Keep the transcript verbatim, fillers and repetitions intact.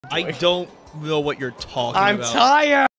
I don't know what you're talking I'm about. tired.